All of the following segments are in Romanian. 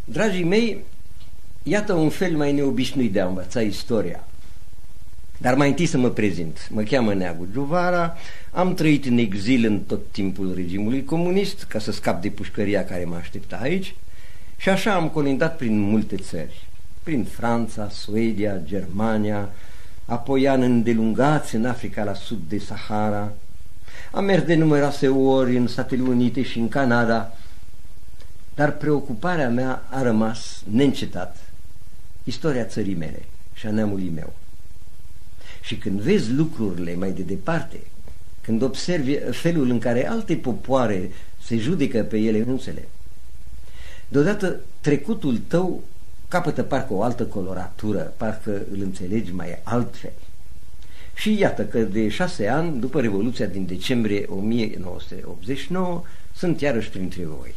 Dragii mei, iată un fel mai neobișnuit de a învăța istoria. Dar mai întâi să mă prezint. Mă cheamă Neagu Giuvara, am trăit în exil în tot timpul regimului comunist ca să scap de pușcăria care mă aștepta aici și așa am colindat prin multe țări, prin Franța, Suedia, Germania, apoi ani îndelungați în Africa la sud de Sahara. Am mers de numeroase ori în Statele Unite și în Canada, dar preocuparea mea a rămas neîncetat istoria țării mele și a neamului meu. Și când vezi lucrurile mai de departe, când observi felul în care alte popoare se judecă pe ele însele, deodată trecutul tău capătă parcă o altă coloratură, parcă îl înțelegi mai altfel. Și iată că de 6 ani, după Revoluția din decembrie 1989, sunt iarăși printre voi.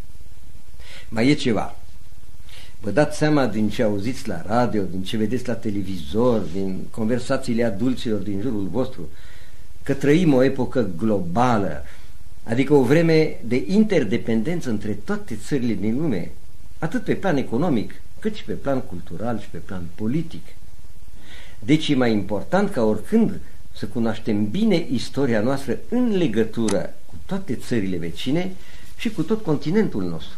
Mai e ceva. Vă dați seama din ce auziți la radio, din ce vedeți la televizor, din conversațiile adulților din jurul vostru, că trăim o epocă globală, adică o vreme de interdependență între toate țările din lume, atât pe plan economic, cât și pe plan cultural și pe plan politic. Deci e mai important ca oricând să cunoaștem bine istoria noastră în legătură cu toate țările vecine și cu tot continentul nostru.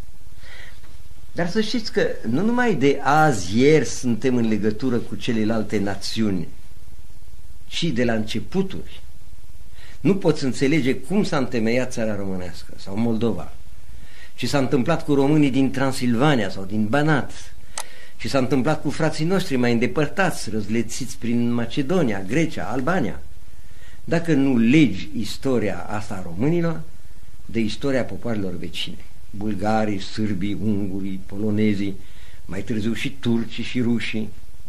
Dar să știți că nu numai de azi, ieri suntem în legătură cu celelalte națiuni, ci de la începuturi. Nu poți înțelege cum s-a întemeiat țara românească sau Moldova, ce s-a întâmplat cu românii din Transilvania sau din Banat, ce s-a întâmplat cu frații noștri mai îndepărtați, răzlețiți prin Macedonia, Grecia, Albania, dacă nu legi istoria asta a românilor de istoria popoarelor vecine, bulgarii, sârbii, ungurii, polonezii, mai târziu și turcii și rușii.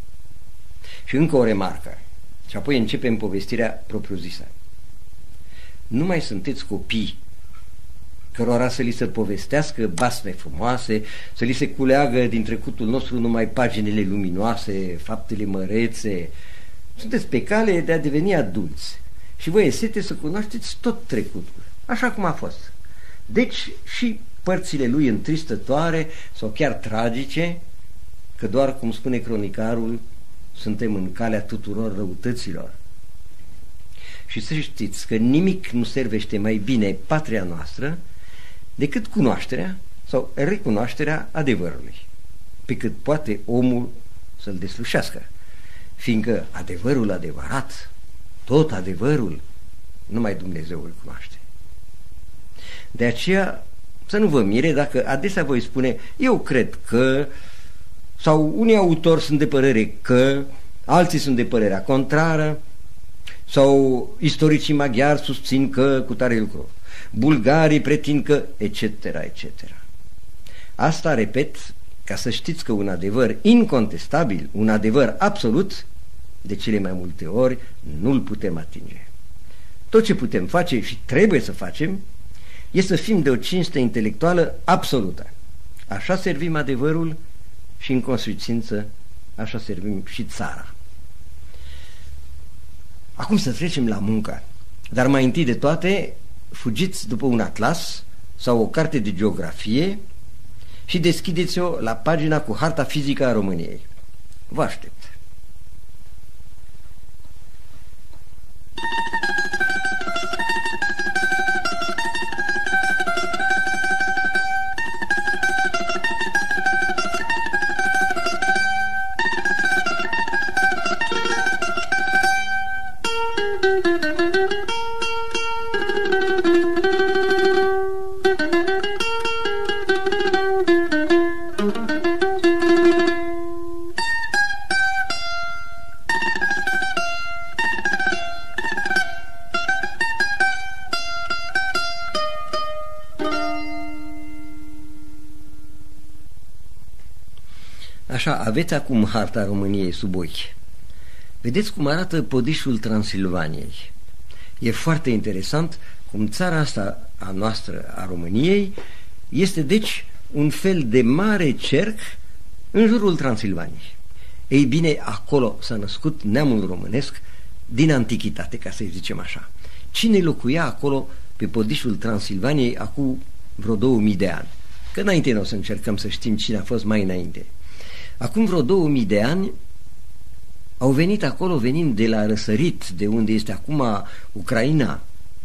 Și încă o remarcă, și apoi începem povestirea propriu-zisă. Nu mai sunteți copii cărora să li se povestească basme frumoase, să li se culeagă din trecutul nostru numai paginile luminoase, faptele mărețe. Sunteți pe cale de a deveni adulți și vă e sete să cunoașteți tot trecutul, așa cum a fost. Deci și părțile lui întristătoare sau chiar tragice, că doar, cum spune cronicarul, suntem în calea tuturor răutăților. Și să știți că nimic nu servește mai bine patria noastră decât cunoașterea sau recunoașterea adevărului, pe cât poate omul să-l deslușească, fiindcă adevărul adevărat, tot adevărul, numai Dumnezeu îl cunoaște. De aceea să nu vă mire dacă adesea voi spune eu cred că, sau unii autori sunt de părere că, alții sunt de părerea contrară, sau istoricii maghiari susțin că cu tare lucru, bulgarii pretind că, etc., etc. Asta, repet, ca să știți că un adevăr incontestabil, un adevăr absolut, de cele mai multe ori nu-l putem atinge. Tot ce putem face și trebuie să facem e să fim de o cinste intelectuală absolută. Așa servim adevărul și, în consecință, așa servim și țara. Acum să trecem la muncă, dar mai întâi de toate fugiți după un atlas sau o carte de geografie și deschideți-o la pagina cu harta fizică a României. Vă aștept. Așa, aveți acum harta României sub ochi. Vedeți cum arată podișul Transilvaniei. E foarte interesant cum țara asta a noastră, a României, este deci un fel de mare cerc în jurul Transilvaniei. Ei bine, acolo s-a născut neamul românesc din antichitate, ca să-i zicem așa. Cine locuia acolo pe podișul Transilvaniei acum vreo 2000 de ani? că înainte nu o să încercăm să știm cine a fost mai înainte. Acum vreo 2000 de ani au venit acolo, venind de la răsărit, de unde este acum Ucraina,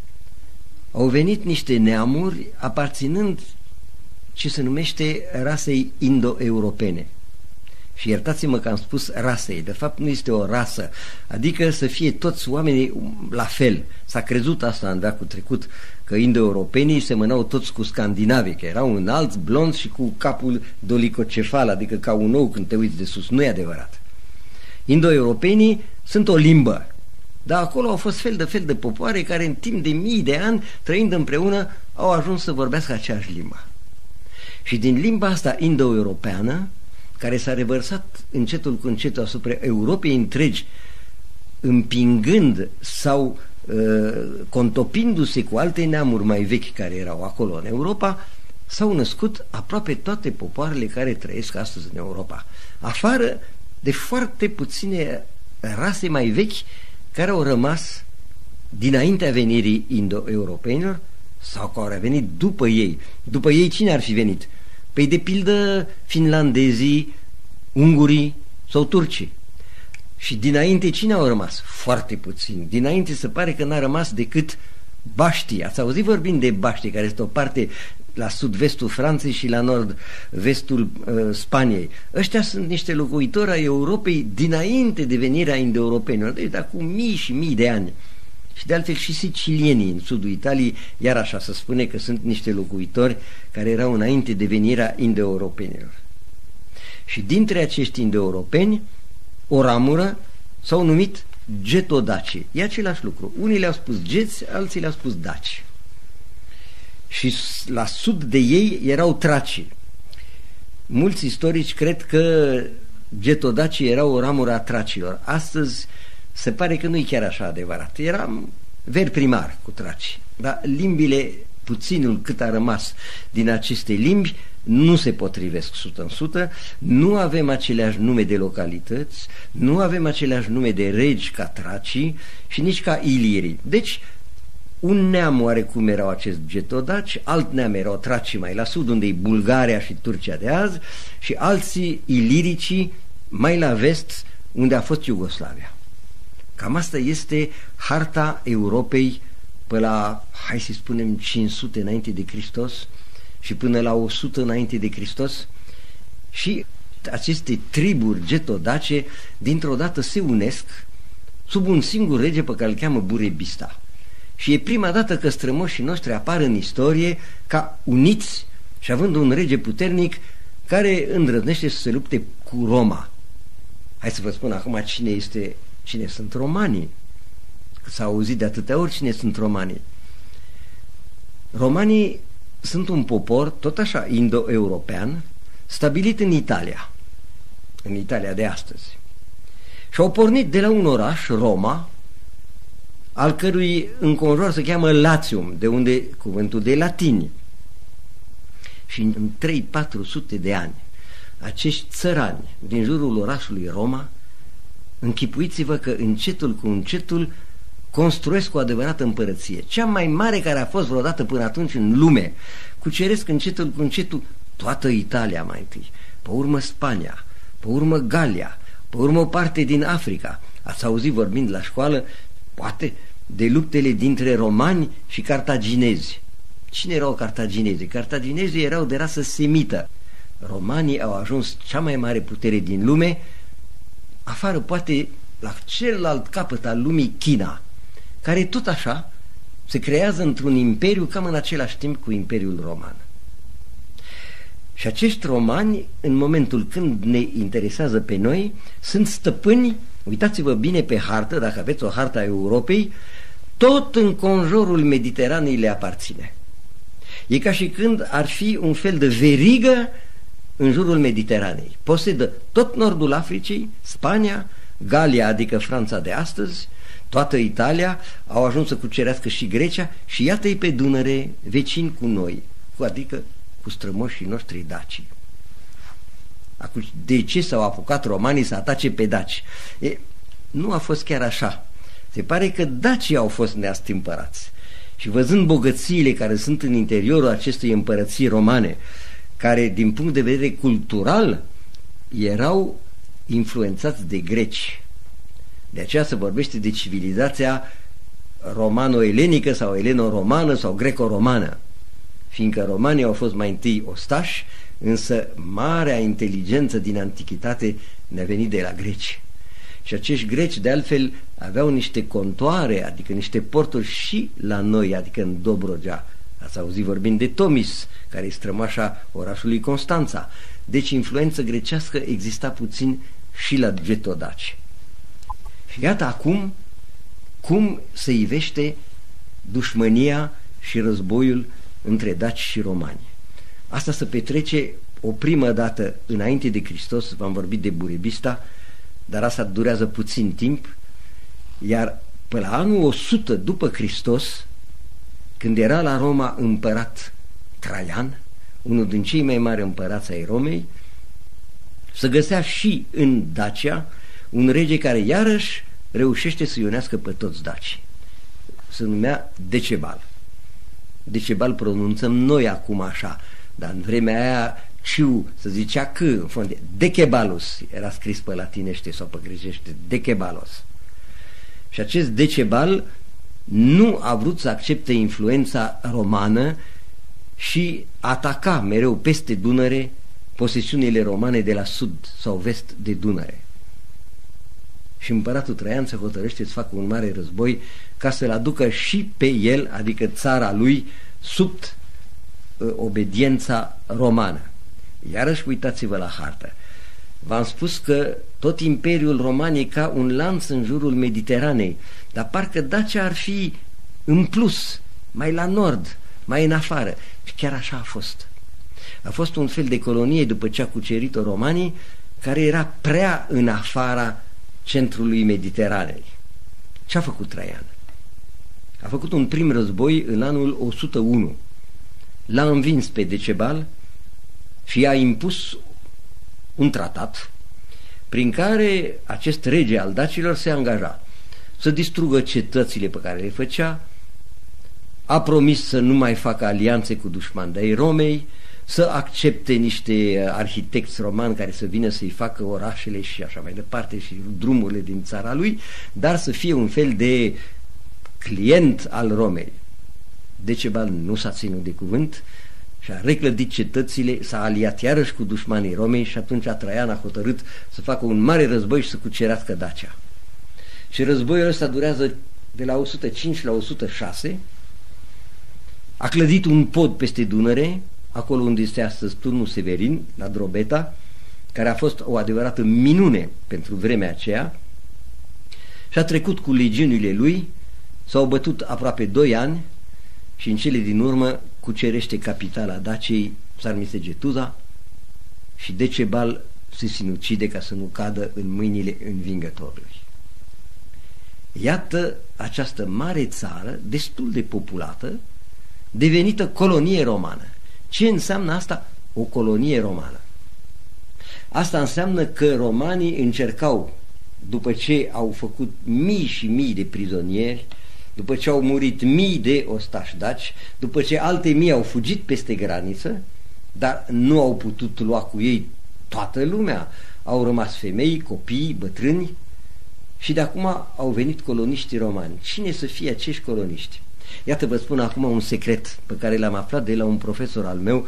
au venit niște neamuri aparținând ce se numește rasei indo-europene. Și iertați-mă că am spus rasei, de fapt nu este o rasă, adică să fie toți oamenii la fel. S-a crezut asta în veacul trecut, că indo-europenii semănau toți cu scandinavii, că erau înalți, blonzi și cu capul dolicocefal, adică ca un ou când te uiți de sus. Nu e adevărat. Indo-europenii sunt o limbă, dar acolo au fost fel de popoare care în timp de mii de ani, trăind împreună, au ajuns să vorbească aceeași limbă. Și din limba asta indo-europeană, care s-a revărsat încetul cu încetul asupra Europei întregi, împingând sau contopindu-se cu alte neamuri mai vechi care erau acolo în Europa, s-au născut aproape toate popoarele care trăiesc astăzi în Europa, afară de foarte puține rase mai vechi care au rămas dinaintea venirii indo-europenilor sau care au venit după ei. După ei cine ar fi venit? Păi de pildă finlandezii, ungurii sau turcii. Și dinainte cine au rămas? Foarte puțin. Dinainte se pare că n-a rămas decât baștii. Ați auzit vorbind de baștii, care este o parte la sud-vestul Franței și la nord-vestul Spaniei. Ăștia sunt niște locuitori ai Europei dinainte de venirea indo-europenilor, deci de acum mii și mii de ani. Și de altfel și sicilienii în sudul Italiei, iar așa se spune că sunt niște locuitori care erau înainte de venirea indo-europenilor. Și dintre acești indo-europeni, o ramură s-au numit getodaci. E același lucru. Unii le-au spus geți, alții le-au spus daci. Și la sud de ei erau tracii. Mulți istorici cred că getodacii erau o ramură a tracilor. Astăzi se pare că nu e chiar așa adevărat. Eram veri primar cu traci, dar limbile, puținul cât a rămas din aceste limbi, nu se potrivesc 100%, nu avem aceleași nume de localități, nu avem aceleași nume de regi ca tracii și nici ca ilirii. Deci, un neam oarecum erau acest getodaci, alt neam erau tracii mai la sud, unde e Bulgaria și Turcia de azi, și alții iliricii mai la vest, unde a fost Iugoslavia. Cam asta este harta Europei pe la, hai să spunem, 500 înainte de Hristos și până la 100 înainte de Hristos. Și aceste triburi getodace dintr-o dată se unesc sub un singur rege pe care îl cheamă Burebista. Și e prima dată că strămoșii noștri apar în istorie ca uniți și având un rege puternic care îndrăznește să se lupte cu Roma. Hai să vă spun acum cine sunt romanii. S-a auzit de atâtea ori cine sunt romanii. Romanii sunt un popor, tot așa, indo-european, stabilit în Italia de astăzi. Și au pornit de la un oraș, Roma, al cărui înconjur se cheamă Latium, de unde cuvântul de latini. Și în 300-400 de ani, acești țărani din jurul orașului Roma, închipuiți-vă că încetul cu încetul construiesc o adevărată împărăție, cea mai mare care a fost vreodată până atunci în lume. Cuceresc încetul cu încetul toată Italia mai întâi, pe urmă Spania, pe urmă Galia, pe urmă o parte din Africa. Ați auzit vorbind la școală, poate, de luptele dintre romani și cartaginezi. Cine erau cartaginezii? Cartaginezii erau de rasă semită. Romanii au ajuns cea mai mare putere din lume, afară poate la celălalt capăt al lumii, China, care tot așa se creează într-un imperiu cam în același timp cu Imperiul Roman. Și acești romani, în momentul când ne interesează pe noi, sunt stăpâni, uitați-vă bine pe hartă, dacă aveți o hartă a Europei, tot înconjurul Mediteranei le aparține. E ca și când ar fi un fel de verigă în jurul Mediteranei. Posedă tot nordul Africii, Spania, Galia, adică Franța de astăzi, toată Italia, au ajuns să cucerească și Grecia și iată-i pe Dunăre, vecini cu noi, adică cu strămoșii noștri dacii. Acum, de ce s-au apucat romanii să atace pe daci? Nu a fost chiar așa. Se pare că dacii au fost neastâmpărați. Și văzând bogățiile care sunt în interiorul acestei împărății romane, care din punct de vedere cultural erau influențați de greci. De aceea se vorbește de civilizația romano-elenică sau eleno-romană sau greco-romană, fiindcă romanii au fost mai întâi ostași, însă marea inteligență din antichitate ne-a venit de la greci. Și acești greci, de altfel, aveau niște contoare, adică niște porturi și la noi, adică în Dobrogea. Ați auzit vorbind de Tomis, care e strămașa orașului Constanța. Deci influență grecească exista puțin și la Getodaci. Și iată acum cum se ivește dușmânia și războiul între daci și romani. Asta se petrece o primă dată înainte de Hristos, v-am vorbit de Burebista, dar asta durează puțin timp, iar până la anul 100 după Hristos, când era la Roma împărat Traian, unul din cei mai mari împărați ai Romei, se găsea și în Dacia un rege care iarăși reușește să iunească pe toți dacii. Se numea Decebal. Decebal pronunțăm noi acum așa, dar în vremea aia ciu se zicea că, în fond, Decebalus era scris pe latinește sau pe grecește, Decebalos. Și acest Decebal nu a vrut să accepte influența romană și ataca mereu peste Dunăre posesiunile romane de la sud sau vest de Dunăre. Și împăratul Traian se hotărăște să facă un mare război ca să-l aducă și pe el, adică țara lui, sub obediența romană. Iarăși uitați-vă la hartă. V-am spus că tot Imperiul Roman e ca un lanț în jurul Mediteranei, dar parcă Dacia ar fi în plus, mai la nord, mai în afară. Și chiar așa a fost. A fost un fel de colonie după ce a cucerit-o romanii, care era prea în afara centrului Mediteranei. Ce a făcut Traian? A făcut un prim război în anul 101. L-a învins pe Decebal și i-a impus un tratat prin care acest rege al dacilor se angaja să distrugă cetățile pe care le făcea, a promis să nu mai facă alianțe cu dușmani de-ai Romei, să accepte niște arhitecți romani care să vină să-i facă orașele și așa mai departe și drumurile din țara lui, dar să fie un fel de client al Romei. Decebal nu s-a ținut de cuvânt și a reclădit cetățile, s-a aliat iarăși cu dușmanii Romei și atunci Traian a hotărât să facă un mare război și să cucerească Dacia. Și războiul ăsta durează de la 105 la 106. A clădit un pod peste Dunăre, acolo unde este astăzi turnul Severin, la Drobeta, care a fost o adevărată minune pentru vremea aceea, și a trecut cu legiunile lui, s-au bătut aproape 2 ani și în cele din urmă cucerește capitala Daciei, Sarmisegetuza, și Decebal se sinucide ca să nu cadă în mâinile învingătorului. Iată această mare țară, destul de populată, devenită colonie romană. Ce înseamnă asta? O colonie romană. Asta înseamnă că romanii încercau, după ce au făcut mii și mii de prizonieri, după ce au murit mii de ostași daci, după ce alte mii au fugit peste graniță, dar nu au putut lua cu ei toată lumea, au rămas femei, copii, bătrâni, și de acum au venit coloniștii romani. Cine să fie acești coloniști? Iată, vă spun acum un secret pe care l-am aflat de la un profesor al meu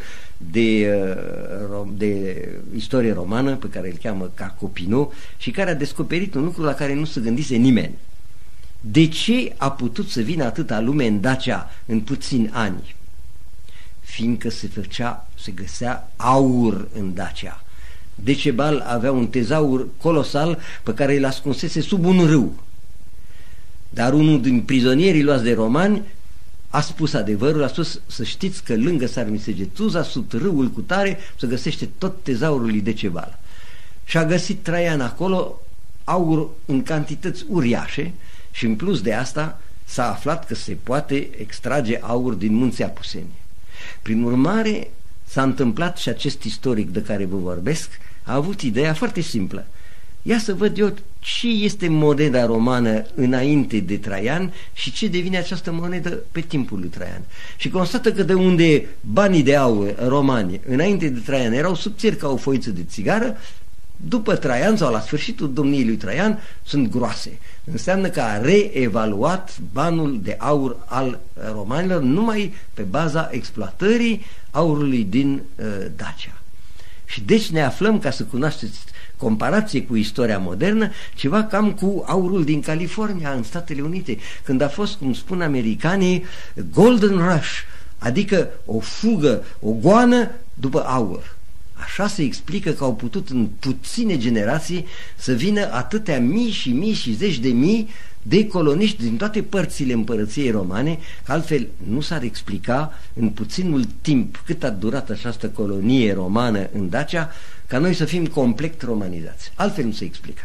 de istorie romană, pe care îl cheamă Carcopino, și care a descoperit un lucru la care nu se gândise nimeni. De ce a putut să vină atâta lume în Dacia în puțini ani? Fiindcă se găsea aur în Dacia. Decebal avea un tezaur colosal pe care îl ascunsese sub un râu. Dar unul din prizonierii luați de romani a spus adevărul, a spus: să știți că lângă Sarmisegetuza, sub râul cutare, se găsește tot tezaurul lui Decebal. Și a găsit Traian acolo aur în cantități uriașe și în plus de asta s-a aflat că se poate extrage aur din munții Apuseni. Prin urmare s-a întâmplat și acest istoric de care vă vorbesc a avut ideea foarte simplă: ia să văd eu ce este moneda romană înainte de Traian și ce devine această monedă pe timpul lui Traian. Și constată că de unde banii de aur romani înainte de Traian erau subțiri ca o foiță de țigară, după Traian sau la sfârșitul domniei lui Traian sunt groase. Înseamnă că a reevaluat banul de aur al romanilor numai pe baza exploatării aurului din Dacia. Și deci ne aflăm, ca să cunoașteți comparație cu istoria modernă, ceva cam cu aurul din California în Statele Unite, când a fost, cum spun americanii, Golden Rush, adică o fugă, o goană după aur. Așa se explică că au putut în puține generații să vină atâtea mii și mii și zeci de mii de coloniști din toate părțile împărăției romane, că altfel nu s-ar explica în puținul timp cât a durat această colonie romană în Dacia, ca noi să fim complet romanizați. Altfel nu se explică.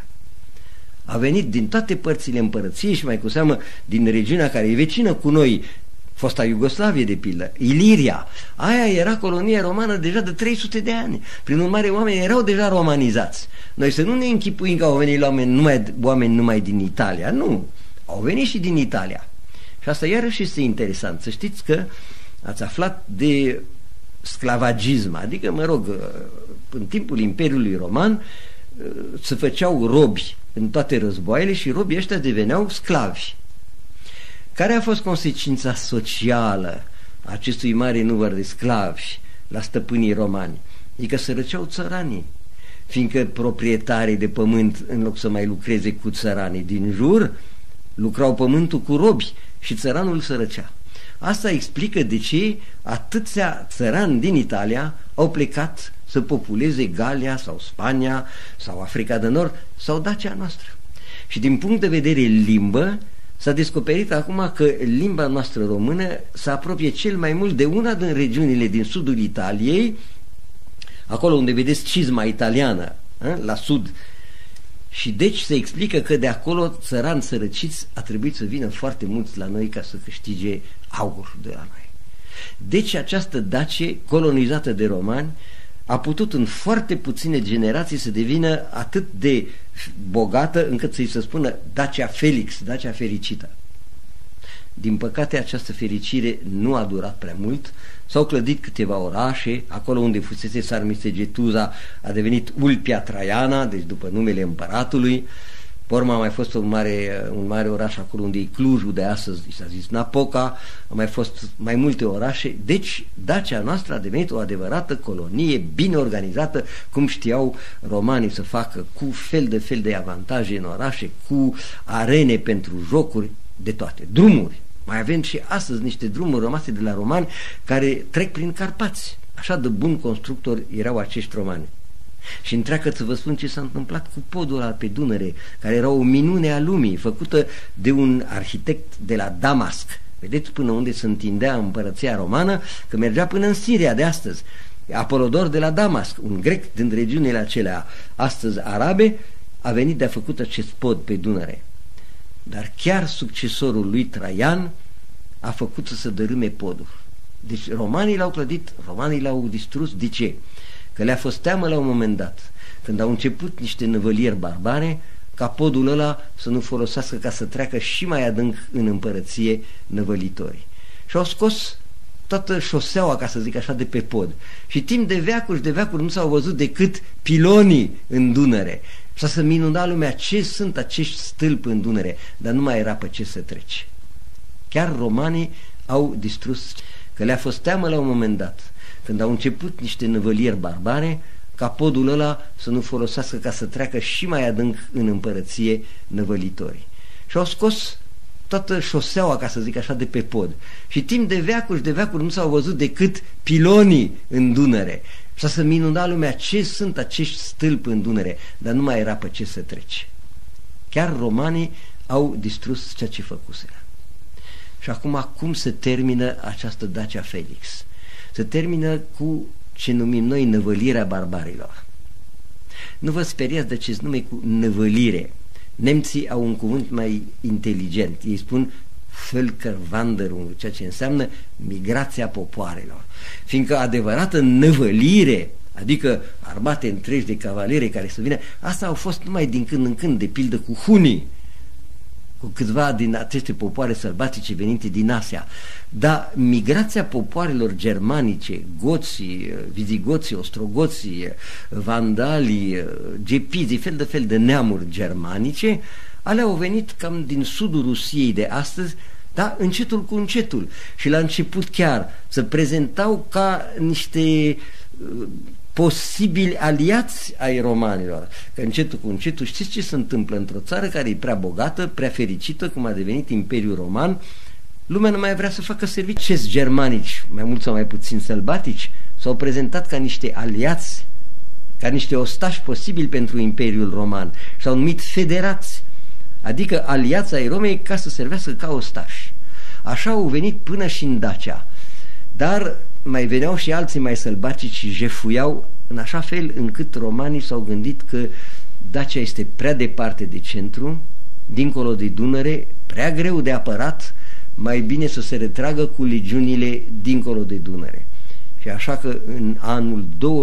A venit din toate părțile împărăției și mai cu seamă din regiunea care e vecină cu noi, fosta Iugoslavie de pildă, Iliria. Aia era colonie romană deja de 300 de ani. Prin urmare, oamenii erau deja romanizați. Noi să nu ne închipuim că au venit oameni numai din Italia. Nu, au venit și din Italia. Și asta iarăși este interesant. Să știți că ați aflat de sclavagism, adică, mă rog, în timpul Imperiului Roman se făceau robi în toate războaiele și robii ăștia deveneau sclavi. Care a fost consecința socială a acestui mare număr de sclavi la stăpânii romani? Adică sărăceau țăranii, fiindcă proprietarii de pământ, în loc să mai lucreze cu țăranii din jur, lucrau pământul cu robi și țăranul sărăcea. Asta explică de ce atâția țărani din Italia au plecat să populeze Galia sau Spania sau Africa de Nord sau Dacia noastră. Și din punct de vedere limbă, s-a descoperit acum că limba noastră română se apropie cel mai mult de una din regiunile din sudul Italiei, acolo unde vedeți cizma italiană, la sud. Și deci se explică că de acolo țărani sărăciți a trebuit să vină foarte mulți la noi ca să câștige aur de la noi. Deci această Dacie colonizată de romani a putut în foarte puține generații să devină atât de bogată încât să-i se spună Dacia Felix, Dacia fericită. Din păcate această fericire nu a durat prea mult, s-au clădit câteva orașe, acolo unde fusese Sarmisegetuza a devenit Ulpia Traiana, deci după numele împăratului. Porma a mai fost un mare oraș acolo unde e Clujul de astăzi, s-a zis Napoca, a mai fost mai multe orașe. Deci Dacia noastră a devenit o adevărată colonie bine organizată, cum știau romanii să facă, cu fel de avantaje în orașe, cu arene pentru jocuri, de toate. Drumuri. Mai avem și astăzi niște drumuri rămase de la romani care trec prin Carpați. Așa de buni constructori erau acești romani. Și întreagă să vă spun ce s-a întâmplat cu podul ăla pe Dunăre, care era o minune a lumii, făcută de un arhitect de la Damasc. Vedeți până unde se întindea împărăția romană, că mergea până în Siria de astăzi. Apolodor de la Damasc, un grec din regiunile acelea astăzi arabe, a venit de a făcut acest pod pe Dunăre. Dar chiar succesorul lui Traian a făcut să se dărâme podul. Deci romanii l-au clădit, romanii l-au distrus. De ce? Că le-a fost teamă la un moment dat, când au început niște năvălieri barbare, ca podul ăla să nu folosească ca să treacă și mai adânc în împărăție năvălitorii. Și au scos toată șoseaua, ca să zic așa, de pe pod. Și timp de veacuri nu s-au văzut decât pilonii în Dunăre. Și să minuna lumea ce sunt acești stâlpi în Dunăre, dar nu mai era pe ce să trece. Chiar romanii au distrus, că le-a fost teamă la un moment dat, când au început niște năvălieri barbare, ca podul ăla să nu folosească ca să treacă și mai adânc în împărăție năvălitorii. Și au scos toată șoseaua, ca să zic așa, de pe pod. Și timp de veacuri nu s-au văzut decât pilonii în Dunăre. Și să minuna lumea ce sunt acești stâlpi în Dunăre, dar nu mai era pe ce să trece. Chiar romanii au distrus ceea ce făcuseră. Și acum cum se termină această Dacia Felix? Se termină cu ce numim noi năvălirea barbarilor. Nu vă speriați de acest nume cu năvălire. Nemții au un cuvânt mai inteligent. Ei spun Völkerwanderung, ceea ce înseamnă migrația popoarelor. Fiindcă adevărată năvălire adică armate întregi de cavalerie care să vină. Asta au fost numai din când în când, de pildă cu hunii, cu câțiva din aceste popoare sălbatice venite din Asia. Dar migrația popoarelor germanice, goții, vizigoții, ostrogoții, vandalii, gepizii, fel de neamuri germanice, alea au venit cam din sudul Rusiei de astăzi, da, încetul cu încetul. Și la început chiar se prezentau ca niște posibili aliați ai romanilor. Că încetul cu încetul, știți ce se întâmplă într-o țară care e prea bogată, prea fericită, cum a devenit Imperiul Roman? Lumea nu mai vrea să facă servicii. Ceți germanici, mai mult sau mai puțin sălbatici, s-au prezentat ca niște aliați, ca niște ostași posibili pentru Imperiul Roman și s-au numit federați, adică aliați ai Romei ca să servească ca ostași. Așa au venit până și în Dacia. Dar mai veneau și alții mai sălbatici și jefuiau în așa fel încât romanii s-au gândit că Dacia este prea departe de centru, dincolo de Dunăre, prea greu de apărat, mai bine să se retragă cu legiunile dincolo de Dunăre. Și așa că în anul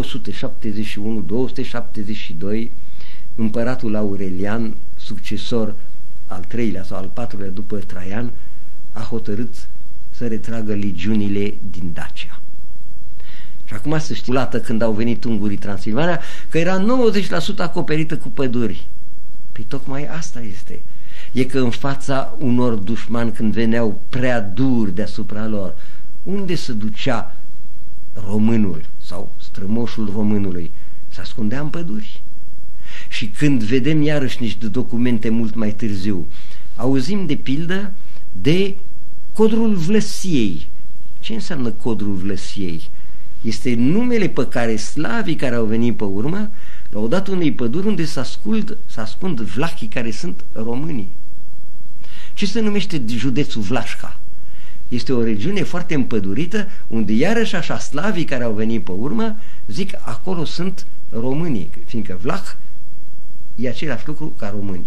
271-272 împăratul Aurelian, succesor al treilea sau al patrulea după Traian, a hotărât să retragă legiunile din Dacia. Și acum se știe când au venit ungurii Transilvania că era 90% acoperită cu păduri. Păi tocmai asta este. E că în fața unor dușmani, când veneau prea duri deasupra lor, unde se ducea românul sau strămoșul românului? Se ascundea în păduri. Și când vedem iarăși niște documente mult mai târziu, auzim de pildă de Codrul Vlăsiei. Ce înseamnă Codrul Vlăsiei? Este numele pe care slavii care au venit pe urmă l-au dat unei păduri unde se ascund vlahii care sunt românii. Ce se numește județul Vlașca? Este o regiune foarte împădurită unde iarăși așa slavii care au venit pe urmă zic acolo sunt românii, fiindcă vlah e același lucru ca românii.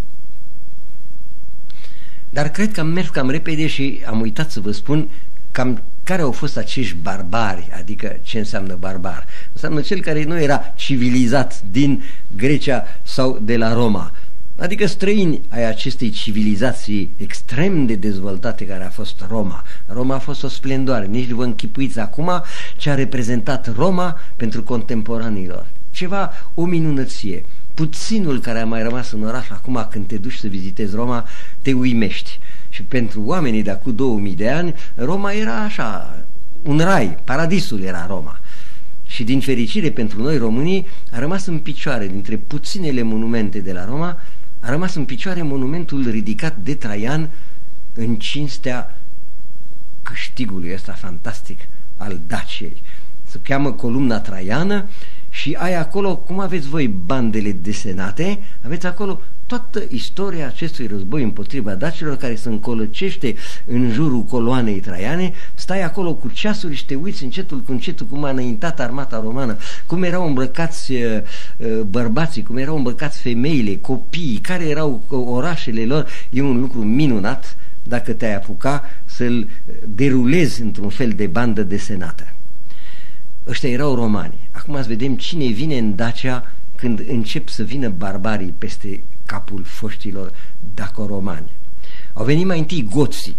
Dar cred că am mers cam repede și am uitat să vă spun cam care au fost acești barbari, adică ce înseamnă barbar. Înseamnă cel care nu era civilizat din Grecia sau de la Roma, adică străini ai acestei civilizații extrem de dezvoltate care a fost Roma. Roma a fost o splendoare, nici vă închipuiți acum ce a reprezentat Roma pentru contemporanilor. Ceva, o minunăție. Puținul care a mai rămas în oraș acum când te duci să vizitezi Roma, te uimești. Și pentru oamenii de acum 2000 de ani, Roma era așa, un rai, paradisul era Roma. Și din fericire pentru noi românii a rămas în picioare, dintre puținele monumente de la Roma, a rămas în picioare monumentul ridicat de Traian în cinstea câștigului ăsta fantastic al Daciei. Se cheamă Columna Traiană și ai acolo, cum aveți voi bandele desenate, aveți acolo toată istoria acestui război împotriva dacilor care se încolăcește în jurul coloanei Traiane. Stai acolo cu ceasuri și te uiți încetul cu încetul cum a înaintat armata romană, cum erau îmbrăcați bărbații, cum erau îmbrăcați femeile, copiii, care erau orașele lor. E un lucru minunat dacă te-ai apuca să-l derulezi într-un fel de bandă desenată. Ăștia erau romani. Acum să vedem cine vine în Dacia când încep să vină barbarii peste capul foștilor dacoromani. Au venit mai întâi goții,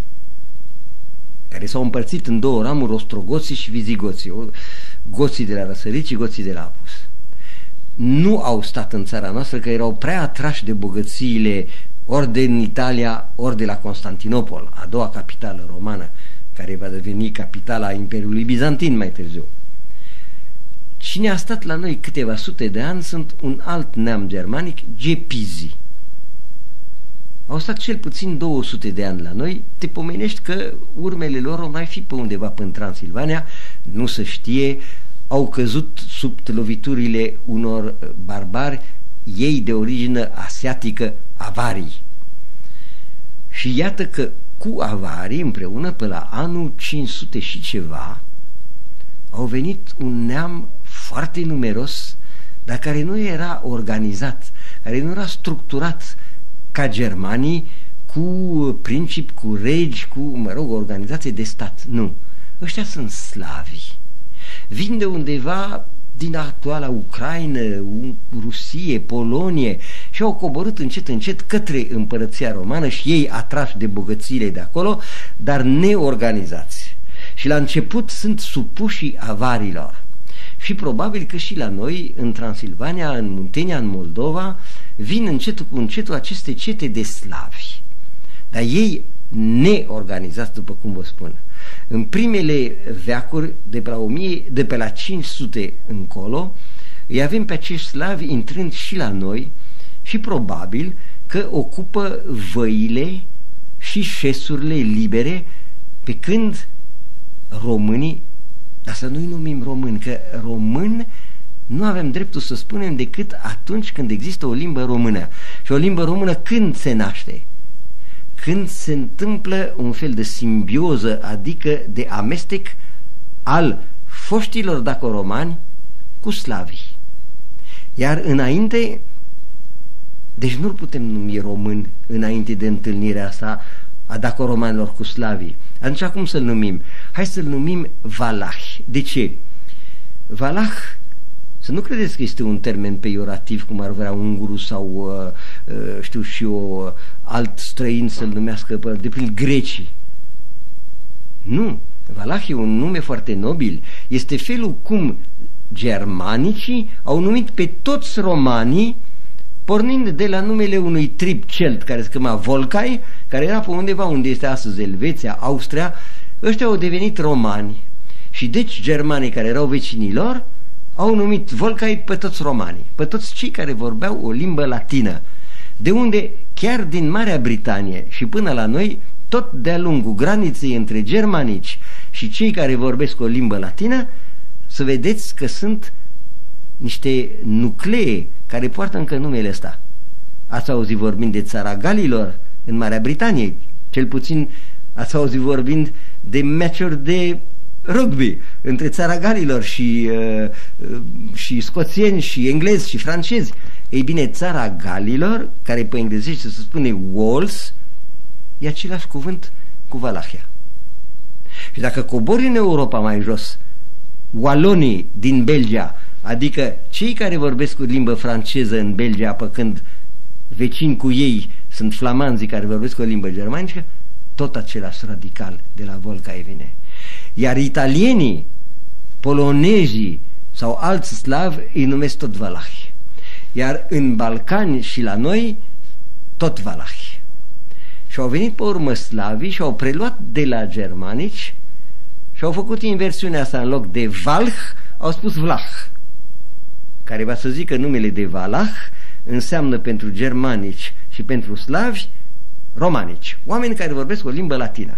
care s-au împărțit în două ramuri, ostrogoții și vizigoții, goții de la răsărit și goții de la apus. Nu au stat în țara noastră că erau prea atrași de bogățiile ori din Italia, ori de la Constantinopol, a doua capitală romană, care va deveni capitala Imperiului Bizantin mai târziu. Cine a stat la noi câteva sute de ani sunt un alt neam germanic, gepizii. Au stat cel puțin 200 de ani la noi. Te pomenești că urmele lor au mai fi pe undeva până în Transilvania, nu se știe, au căzut sub loviturile unor barbari, ei de origine asiatică, avarii. Și iată că cu avarii împreună pe la anul 500 și ceva au venit un neam foarte numeros, dar care nu era organizat, care nu era structurat ca germanii, cu principi, cu regi, cu, o organizație de stat. Nu. Ăștia sunt slavi. Vin de undeva din actuala Ucraină, Rusie, Polonie și au coborât încet, încet către împărăția romană și ei atrași de bogățiile de acolo, dar neorganizați. Și la început sunt supuși avarilor. Și probabil că și la noi, în Transilvania, în Muntenia, în Moldova, vin încetul cu încetul aceste cete de slavi. Dar ei neorganizați, după cum vă spun. În primele veacuri, de pe la 500 încolo, îi avem pe acești slavi intrând și la noi și probabil că ocupă văile și șesurile libere, pe când românii, dar să nu-i numim români, că român nu avem dreptul să spunem decât atunci când există o limbă română. Și o limbă română când se naște? Când se întâmplă un fel de simbioză, adică de amestec al foștilor dacoromani cu slavii. Iar înainte, deci nu-l putem numi român înainte de întâlnirea asta a dacoromanilor cu slavii. Atunci cum să-l numim? Hai să-l numim valahi. De ce? Valah, să nu credeți că este un termen peiorativ, cum ar vrea ungurul sau, știu și eu, alt străin să-l numească, de pildă grecii. Nu, Valah e un nume foarte nobil. Este felul cum germanicii au numit pe toți romanii, pornind de la numele unui trib celt care se chema Volcai, care era pe undeva unde este astăzi Elveția, Austria. Ăștia au devenit romani și deci germanii care erau vecinii lor au numit Volcai pe toți romanii, pe toți cei care vorbeau o limbă latină, de unde chiar din Marea Britanie și până la noi, tot de-a lungul graniței între germanici și cei care vorbesc o limbă latină, să vedeți că sunt niște nuclee care poartă încă numele ăsta. Ați auzit vorbind de țara Galilor în Marea Britanie, cel puțin ați auzit vorbind de meciuri de rugby între țara Galilor și scoțieni și englezi și francezi. Ei bine, țara Galilor, care pe englezește se spune Wales, e același cuvânt cu Valahia. Și dacă cobori în Europa mai jos, walonii din Belgia, adică cei care vorbesc o limbă franceză în Belgia, pe când vecini cu ei sunt flamanzii care vorbesc o limbă germanică, tot același radical de la Volcai vine. Iar italienii, polonezii sau alți slavi îi numesc tot valahi. Iar în Balcani și la noi, tot valahi. Și au venit pe urmă slavii și au preluat de la germanici și au făcut inversiunea asta, în loc de Valh, au spus Vlah, care va să zică numele de Valah înseamnă pentru germanici și pentru slavi romanici, oameni care vorbesc o limbă latină.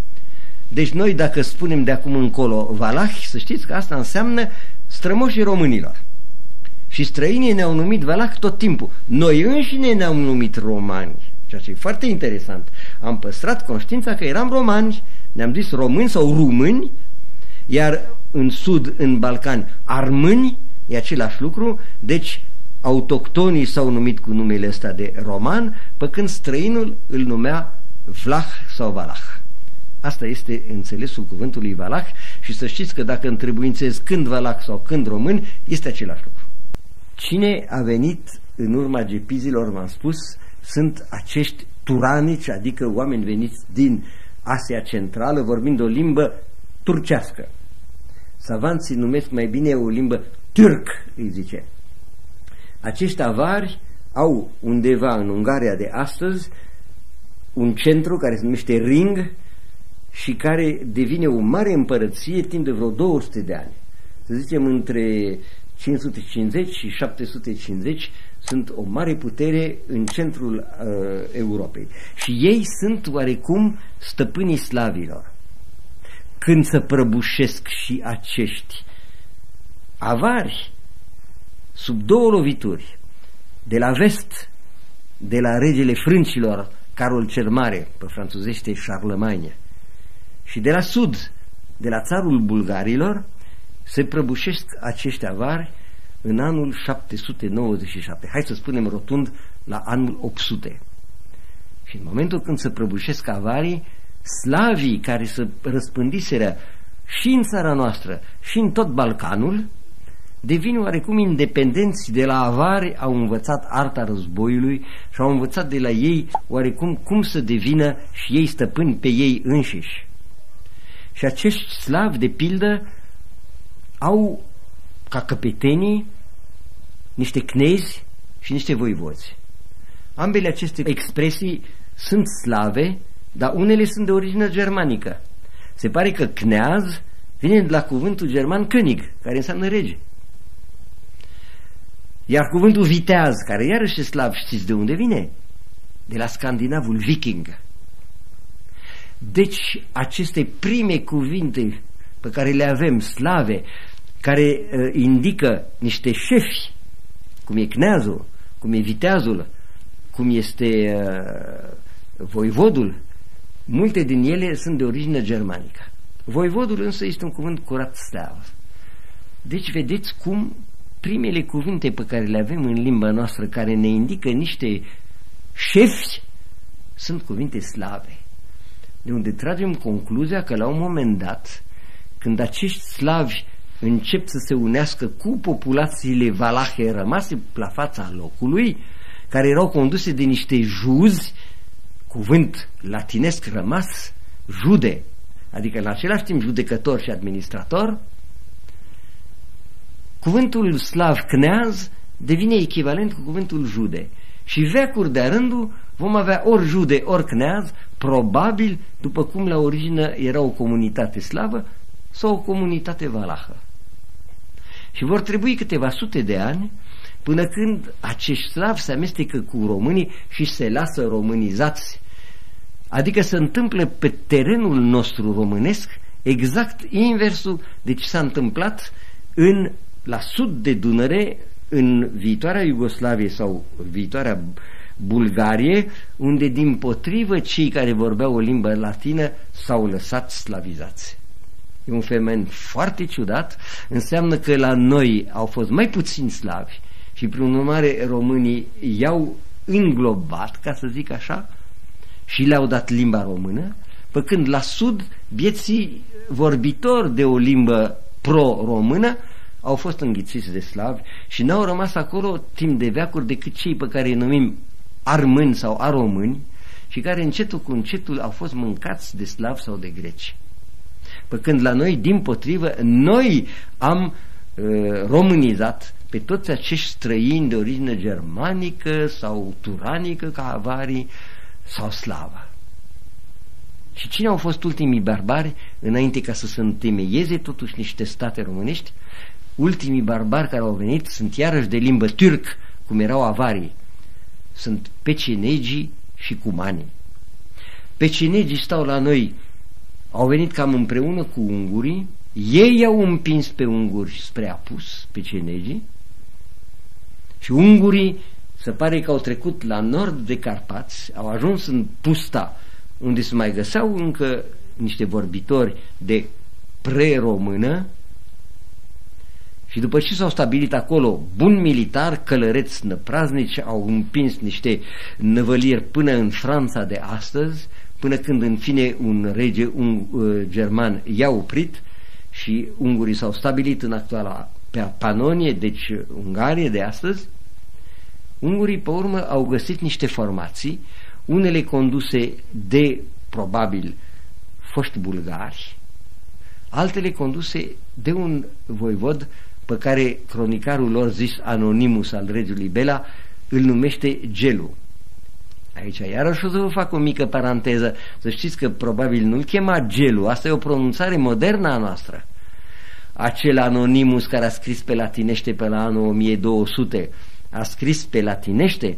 Deci noi, dacă spunem de acum încolo valahi, să știți că asta înseamnă strămoșii românilor. Și străinii ne-au numit valahi tot timpul. Noi înșine ne-am numit romani, ceea ce e foarte interesant. Am păstrat conștiința că eram romani, ne-am zis români sau rumâni, iar în sud, în Balcani, armâni, e același lucru, deci autohtonii s-au numit cu numele ăsta de roman, pe când străinul îl numea Vlah sau Valah. Asta este înțelesul cuvântului Valah și să știți că dacă întrebuințez când Valah sau când român, este același lucru. Cine a venit în urma gepizilor, m-am spus, sunt acești turanici, adică oameni veniți din Asia Centrală, vorbind o limbă turcească. Savanții numesc mai bine o limbă turc, îi zice. Acești avari au undeva în Ungaria de astăzi un centru care se numește Ring și care devine o mare împărăție timp de vreo 200 de ani. Să zicem între 550 și 750 sunt o mare putere în centrul Europei. Și ei sunt oarecum stăpânii slavilor. Când se prăbușesc și acești avari, sub două lovituri, de la vest, de la regele frâncilor Carol cel Mare, pe franțuzește Charlemagne, și de la sud, de la țarul bulgarilor, se prăbușesc acești avari în anul 797. Hai să spunem rotund la anul 800. Și în momentul când se prăbușesc avarii, slavii care se răspândiseră și în țara noastră și în tot Balcanul devin oarecum independenți de la avari, au învățat arta războiului și au învățat de la ei oarecum cum să devină și ei stăpâni pe ei înșiși. Și acești slavi, de pildă, au ca căpetenii niște cnezi și niște voivozi. Ambele aceste expresii sunt slave, dar unele sunt de origine germanică. Se pare că cneaz vine de la cuvântul german König, care înseamnă rege. Iar cuvântul viteaz, care iarăși e slav, știți de unde vine? De la scandinavul viking. Deci aceste prime cuvinte pe care le avem, slave, care indică niște șefi, cum e cneazul, cum e viteazul, cum este voivodul, multe din ele sunt de origine germanică. Voivodul însă este un cuvânt curat slav. Deci vedeți cum primele cuvinte pe care le avem în limba noastră, care ne indică niște șefi, sunt cuvinte slave. De unde tragem concluzia că la un moment dat, când acești slavi încep să se unească cu populațiile valahe rămase la fața locului, care erau conduse de niște juzi, cuvânt latinesc rămas, jude, adică în același timp judecător și administrator, cuvântul slav cneaz devine echivalent cu cuvântul jude. Și veacuri de-a rândul vom avea ori jude, ori cneaz, probabil după cum la origine era o comunitate slavă sau o comunitate valahă. Și vor trebui câteva sute de ani până când acești slavi se amestecă cu românii și se lasă românizați. Adică se întâmplă pe terenul nostru românesc exact inversul de ce s-a întâmplat la sud de Dunăre, în viitoarea Iugoslavie sau viitoarea Bulgarie, unde dimpotrivă cei care vorbeau o limbă latină s-au lăsat slavizați. E un fenomen foarte ciudat, înseamnă că la noi au fost mai puțini slavi și prin urmare românii i-au înglobat, ca să zic așa, și le-au dat limba română, pe când la sud bieții vorbitori de o limbă pro-română au fost înghițiți de slavi și n-au rămas acolo timp de veacuri decât cei pe care îi numim armâni sau aromâni și care încetul cu încetul au fost mâncați de slavi sau de greci. Pe când la noi, dimpotrivă, noi am românizat pe toți acești străini de origine germanică sau turanică ca avarii sau slavă. Și cine au fost ultimii barbari înainte ca să se întemeieze totuși niște state românești? Ultimii barbari care au venit sunt iarăși de limbă turc, cum erau avarii. Sunt pecenegii și cumanii. Pecenegii stau la noi, au venit cam împreună cu ungurii, ei i-au împins pe unguri spre apus, pecenegii, și ungurii se pare că au trecut la nord de Carpați, au ajuns în Pusta, unde se mai găseau încă niște vorbitori de pre-română, și după ce s-au stabilit acolo bun militar, călăreți năpraznici, au împins niște năvălieri până în Franța de astăzi, până când în fine un rege german i-a oprit și ungurii s-au stabilit în actuala Panonie, deci Ungarie de astăzi. Ungurii pe urmă au găsit niște formații, unele conduse de probabil foști bulgari, altele conduse de un voivod pe care cronicarul lor zis Anonimus al regiului Bela îl numește Gelu. Aici iarăși o să vă fac o mică paranteză, să știți că probabil nu-l chema Gelu, asta e o pronunțare modernă a noastră. Acel Anonimus care a scris pe latinește pe la anul 1200, a scris pe latinește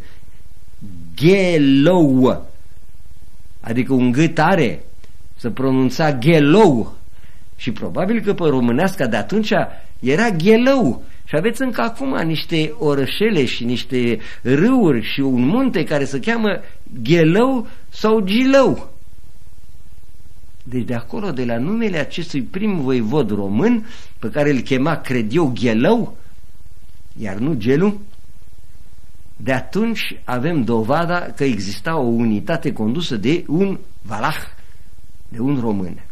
Gelou, adică un G tare, să pronunța Gelou, și probabil că pe românească de atunci era Ghelău. Și aveți încă acum niște orășele și niște râuri și un munte care se cheamă Ghelău sau Gilău. Deci de acolo, de la numele acestui prim voivod român, pe care îl chema, cred eu, Ghelău, iar nu Gelu, de atunci avem dovada că exista o unitate condusă de un valah, de un român.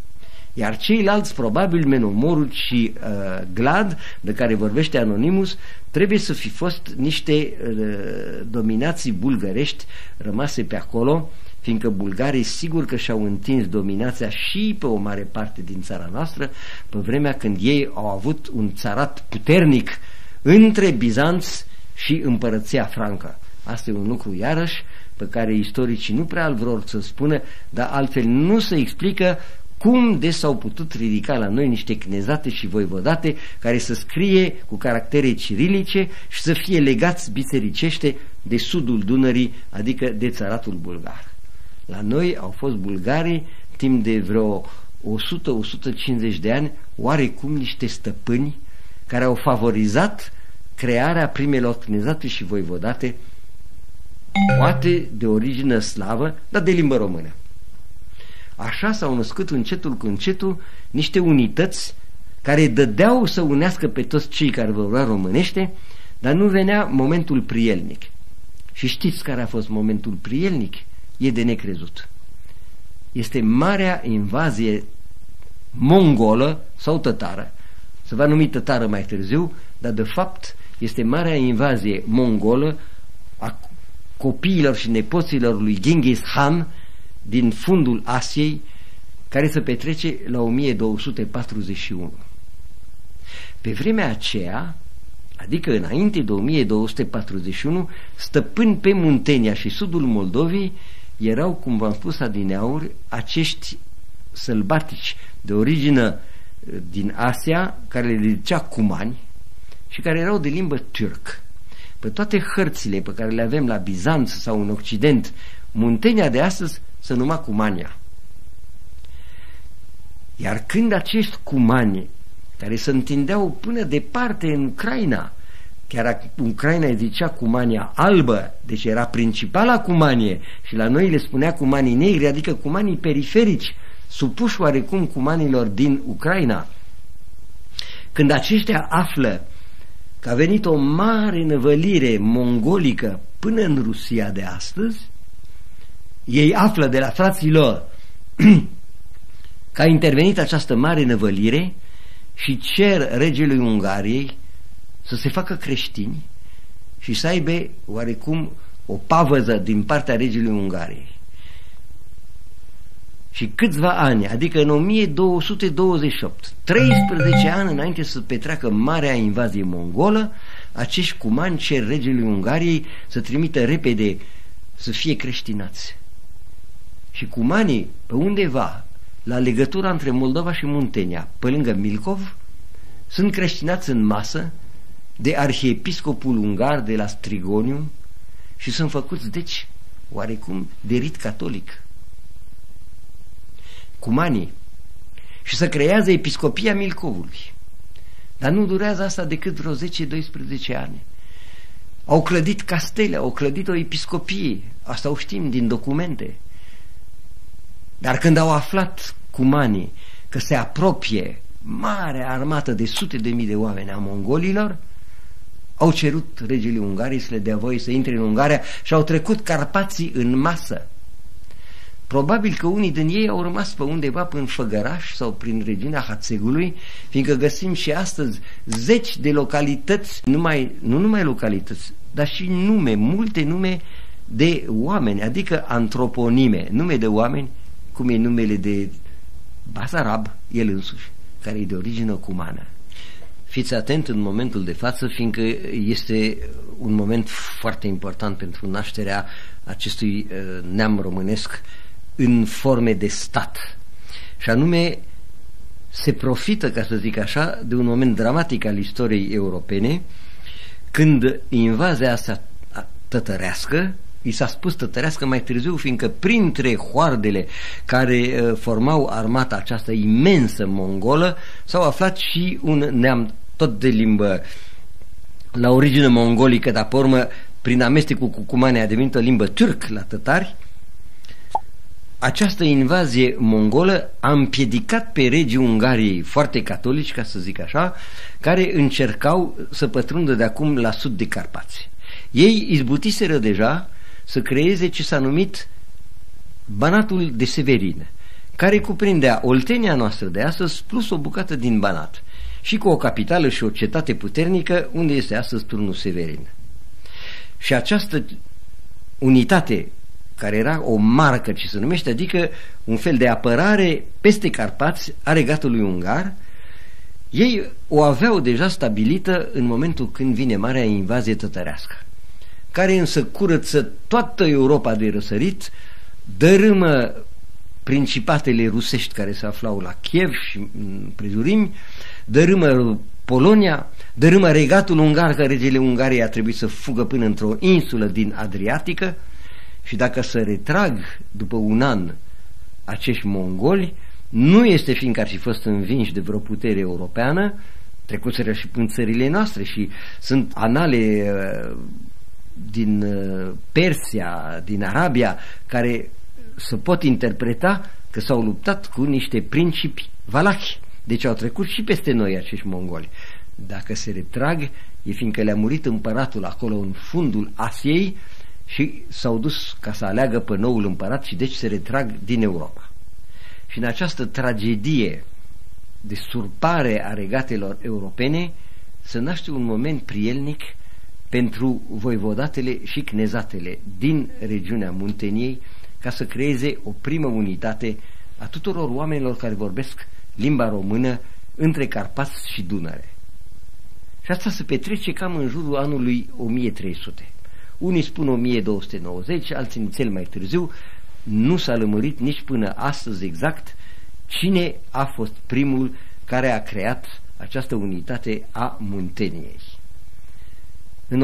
iar ceilalți, probabil Menomorul și Glad, de care vorbește Anonimus, trebuie să fi fost niște dominații bulgărești rămase pe acolo, fiindcă bulgarii sigur că și-au întins dominația și pe o mare parte din țara noastră, pe vremea când ei au avut un țarat puternic între Bizanț și împărăția francă. Asta e un lucru, iarăși, pe care istoricii nu prea vor să spună, dar altfel nu se explică cum de s-au putut ridica la noi niște cnezate și voivodate care să scrie cu caractere cirilice și să fie legați bisericește de sudul Dunării, adică de țaratul bulgar. La noi au fost bulgarii timp de vreo 100-150 de ani oarecum niște stăpâni care au favorizat crearea primelor cnezate și voivodate, poate de origine slavă, dar de limbă română. Așa s-au născut încetul cu încetul niște unități care dădeau să unească pe toți cei care vorbea românește, dar nu venea momentul prielnic. Și știți care a fost momentul prielnic? E de necrezut. Este marea invazie mongolă sau tătară. Se va numi tătară mai târziu, dar de fapt este marea invazie mongolă a copiilor și nepoților lui Genghis Khan din fundul Asiei, care se petrece la 1241. Pe vremea aceea, adică înainte de 1241, stăpâni pe Muntenia și sudul Moldovei erau, cum v-am spus adineauri, acești sălbatici de origine din Asia, care le zicea cumani și care erau de limbă turc. Pe toate hărțile pe care le avem la Bizanț sau în Occident, Muntenia de astăzi se numa Cumania. Iar când acești cumani, care se întindeau până departe în Ucraina, chiar Ucraina îi zicea Cumania albă, deci era principala Cumanie, și la noi le spunea cumanii negri, adică cumanii periferici, supuși oarecum cumanilor din Ucraina. Când aceștia află că a venit o mare năvălire mongolică până în Rusia de astăzi, ei află de la frații lor că a intervenit această mare năvălire și cer regelui Ungariei să se facă creștini și să aibă oarecum o pavăză din partea regelui Ungariei. Și câțiva ani, adică în 1228, 13 ani înainte să petreacă marea invazie mongolă, acești cumani cer regelui Ungariei să trimită repede să fie creștinați. Și cumanii, pe undeva, la legătura între Moldova și Muntenia, pe lângă Milcov, sunt creștinați în masă de arhiepiscopul ungar de la Strigonium și sunt făcuți, deci, oarecum de rit catolic. Cumanii. Și se creează episcopia Milcovului. Dar nu durează asta decât vreo 10-12 ani. Au clădit castele, au clădit o episcopie, asta o știm din documente. Dar când au aflat cumanii că se apropie mare armată de sute de mii de oameni a mongolilor, au cerut regelui Ungariei să le dea voie să intre în Ungaria și au trecut Carpații în masă. Probabil că unii din ei au rămas pe undeva prin Făgăraș sau prin regiunea Hațegului, fiindcă găsim și astăzi zeci de localități, nu numai localități, dar și nume, multe nume de oameni, adică antroponime, nume de oameni, cum e numele de Basarab, el însuși, care e de origine cumană. Fiți atent în momentul de față, fiindcă este un moment foarte important pentru nașterea acestui neam românesc în forme de stat. Și anume, se profită, ca să zic așa, de un moment dramatic al istoriei europene, când invazia asta tătărească, i s-a spus tătărească mai târziu, fiindcă printre hoardele care formau armata aceasta imensă mongolă s-au aflat și un neam tot de limbă la origine mongolică, dar pe urmă prin amestecul cu cumanii a devenit o limbă turc la tătari. Această invazie mongolă a împiedicat pe regii Ungariei foarte catolici, ca să zic așa, care încercau să pătrundă de acum la sud de Carpați. Ei izbutiseră deja să creeze ce s-a numit Banatul de Severin, care cuprindea Oltenia noastră de astăzi plus o bucată din Banat și cu o capitală și o cetate puternică unde este astăzi Turnul Severin. Și această unitate, care era o marcă, ce se numește, adică un fel de apărare peste Carpați a regatului ungar, ei o aveau deja stabilită în momentul când vine marea invazie tătărească, care însă curăță toată Europa de răsărit, dărâmă principatele rusești care se aflau la Kiev și împrejurimi, dărâmă Polonia, dărâmă regatul ungar, că regele Ungariei a trebuit să fugă până într-o insulă din Adriatică, și dacă se retrag după un an acești mongoli, nu este fiindcă ar fi fost învinși de vreo putere europeană, trecuseră și în țările noastre și sunt anale din Persia, din Arabia, care se pot interpreta că s-au luptat cu niște principi valahi. Deci au trecut și peste noi acești mongoli. Dacă se retrag, e fiindcă le-a murit împăratul acolo în fundul Asiei și s-au dus ca să aleagă pe noul împărat și deci se retrag din Europa. Și în această tragedie de surpare a regatelor europene se naște un moment prielnic pentru voivodatele și cnezatele din regiunea Munteniei, ca să creeze o primă unitate a tuturor oamenilor care vorbesc limba română între Carpați și Dunăre. Și asta se petrece cam în jurul anului 1300. Unii spun 1290, alții cel mai târziu. Nu s-a lămurit nici până astăzi exact cine a fost primul care a creat această unitate a Munteniei. În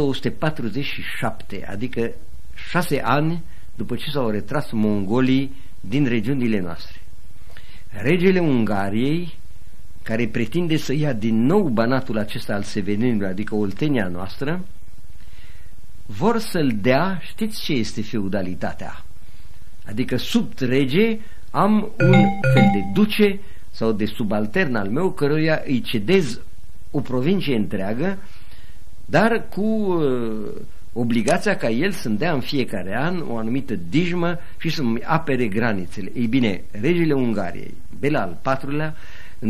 1247, adică 6 ani după ce s-au retras mongolii din regiunile noastre, regele Ungariei, care pretinde să ia din nou Banatul acesta al Severinilor, adică Oltenia noastră, vor să-l dea, știți ce este feudalitatea? Adică sub rege am un fel de duce sau de subaltern al meu, căruia îi cedez o provincie întreagă, dar cu obligația ca el să-mi dea în fiecare an o anumită dijmă și să-mi apere granițele. Ei bine, regele Ungariei, Bela al IV-lea, în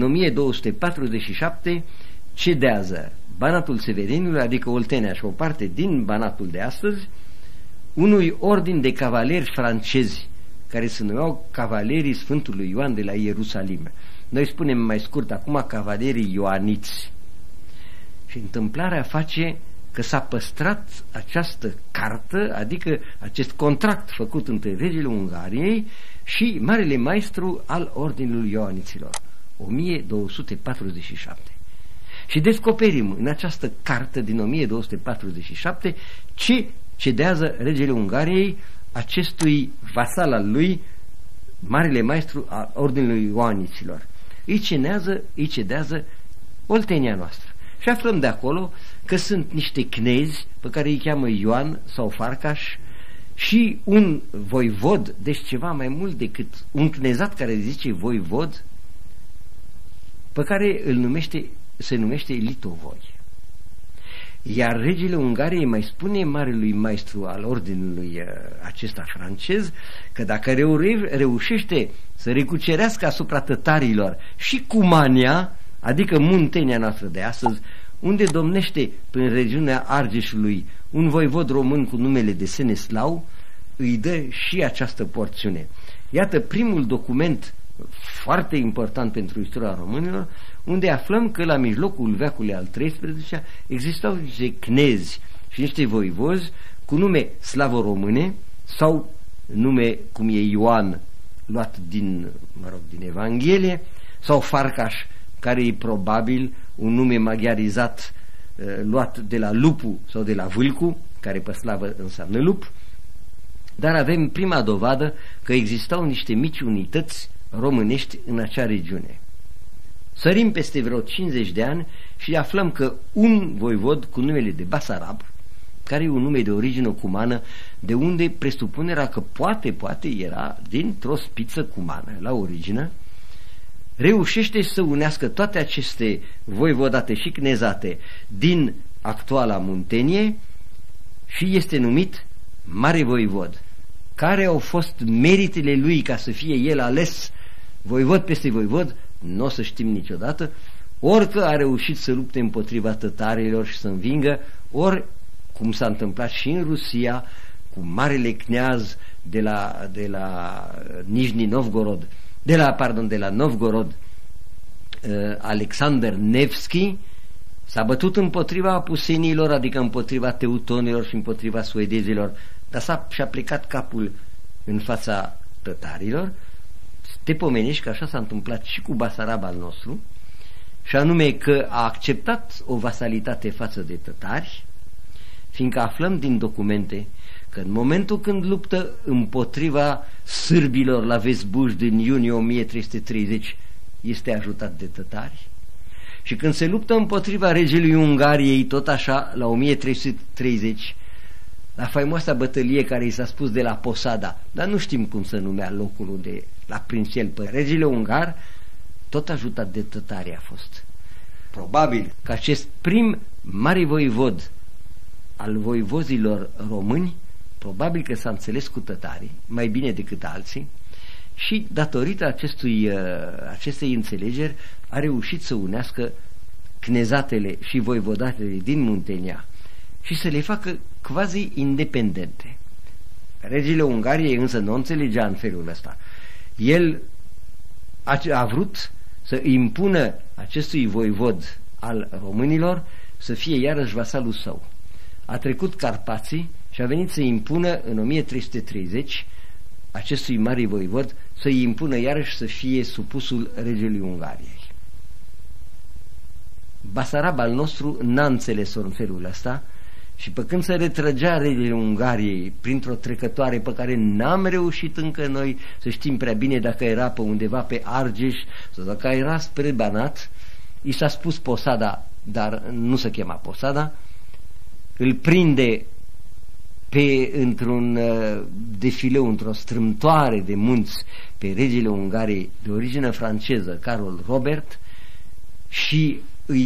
1247 cedează Banatul Severinilor, adică Oltenia și o parte din Banatul de astăzi, unui ordin de cavaleri francezi care se numeau Cavalerii Sfântului Ioan de la Ierusalim. Noi spunem mai scurt acum Cavalerii Ioaniți. Și întâmplarea face că s-a păstrat această cartă, adică acest contract făcut între regele Ungariei și marele maestru al Ordinului Ioaniților, 1247. Și descoperim în această carte din 1247 ce cedează regele Ungariei acestui vasal al lui, marele maestru al Ordinului Ioaniților. Îi cedează Oltenia noastră. Și aflăm de acolo că sunt niște cnezi pe care îi cheamă Ioan sau Farcaș și un voivod, deci ceva mai mult decât un cnezat care zice voivod, pe care se numește Litovoi. Iar regele Ungariei mai spune marelui maestru al ordinului acesta francez că dacă reușește să recucerească asupra tătarilor și Cumania, adică Muntenia noastră de astăzi, unde domnește prin regiunea Argeșului un voivod român cu numele de Seneslau, îi dă și această porțiune. Iată primul document foarte important pentru istoria românilor, unde aflăm că la mijlocul veacului al XIII-lea existau niște cnezi și niște voivozi cu nume slavo-române sau nume cum e Ioan, luat din Evanghelie, sau Farcaș, care e probabil un nume maghiarizat luat de la lupu sau de la vâlcu, care pe slavă înseamnă lup, dar avem prima dovadă că existau niște mici unități românești în acea regiune. Sărim peste vreo 50 de ani și aflăm că un voivod cu numele de Basarab, care e un nume de origine cumană, de unde presupunerea că poate era dintr-o spiță cumană la origine, reușește să unească toate aceste voivodate și cnezate din actuala Muntenie și este numit Mare Voivod. Care au fost meritele lui ca să fie el ales voivod peste voivod, nu o să știm niciodată, ori că a reușit să lupte împotriva tătarilor și să învingă, ori, cum s-a întâmplat și în Rusia, cu marele kneaz de la Nijni Novgorod, de la Novgorod, Alexander Nevski, s-a bătut împotriva apusenilor, adică împotriva teutonilor și împotriva suedezilor, dar și-a plecat capul în fața tătarilor. Te pomenești că așa s-a întâmplat și cu Basarab al nostru, și anume că a acceptat o vasalitate față de tătari, fiindcă aflăm din documente că în momentul când luptă împotriva sârbilor la Vesbuș din iunie 1330 este ajutat de tătari, și când se luptă împotriva regelui Ungariei tot așa la 1330, la faimoasa bătălie care i s-a spus de la Posada, dar nu știm cum se numea locul unde l-a prins el pe regele ungar, tot ajutat de tătari a fost. Probabil că acest prim mare voivod al voivozilor români, probabil că s-a înțeles cu tătarii mai bine decât alții și datorită acestei înțelegeri a reușit să unească cnezatele și voivodatele din Muntenia și să le facă quasi independente. Regele Ungariei însă nu înțelegea în felul ăsta. El a vrut să impună acestui voivod al românilor să fie iarăși vasalul său. A trecut Carpații și a venit să impună în 1330 acestui mare voivod să-i impună iarăși să fie supusul regelui Ungariei. Basarab al nostru n-a înțeles-o în felul ăsta și pe când se retrăgea regele Ungariei printr-o trecătoare pe care n-am reușit încă noi să știm prea bine dacă era pe undeva pe Argeș sau dacă era spre Banat, i s-a spus Posada, dar nu se chema Posada, îl prinde într-un defileu, într-o strâmtoare de munți pe regele Ungariei de origine franceză, Carol Robert, și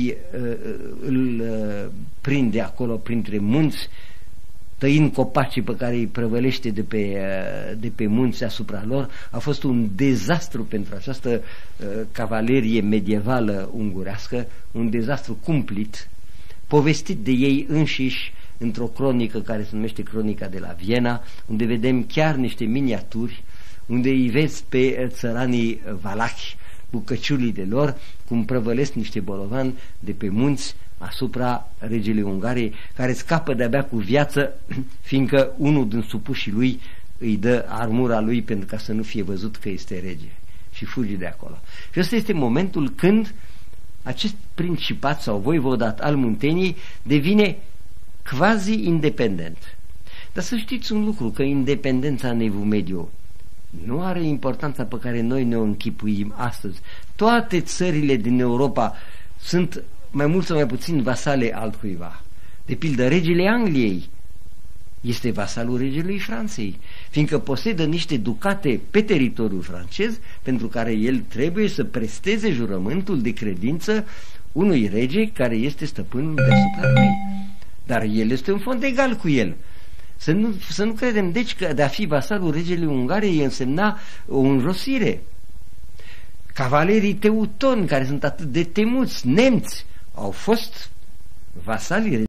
îl prinde acolo printre munți, tăind copacii pe care îi prăvălește de pe munți asupra lor. A fost un dezastru pentru această cavalerie medievală ungurească, un dezastru cumplit, povestit de ei înșiși într-o cronică care se numește Cronica de la Viena, unde vedem chiar niște miniaturi, unde îi vezi pe țăranii valahi, bucăciulii de lor, cum prăvălesc niște bolovani de pe munți asupra regelui Ungariei, care scapă de-abia cu viață, fiindcă unul din supușii lui îi dă armura lui pentru ca să nu fie văzut că este rege și fugi de acolo. Și ăsta este momentul când acest principat sau voivodat al Munteniei devine quasi independent. Dar să știți un lucru, că independența în Evul Mediu nu are importanța pe care noi ne-o închipuim astăzi. Toate țările din Europa sunt mai mult sau mai puțin vasale altcuiva. De pildă, regele Angliei este vasalul regelui Franței, fiindcă posedă niște ducate pe teritoriul francez pentru care el trebuie să presteze jurământul de credință unui rege care este stăpânul deasupra lui. Dar el este în fond egal cu el. Să nu credem, deci, că de a fi vasalul regelui Ungariei însemna o înjosire. Cavalerii teutoni, care sunt atât de temuți, nemți, au fost vasalii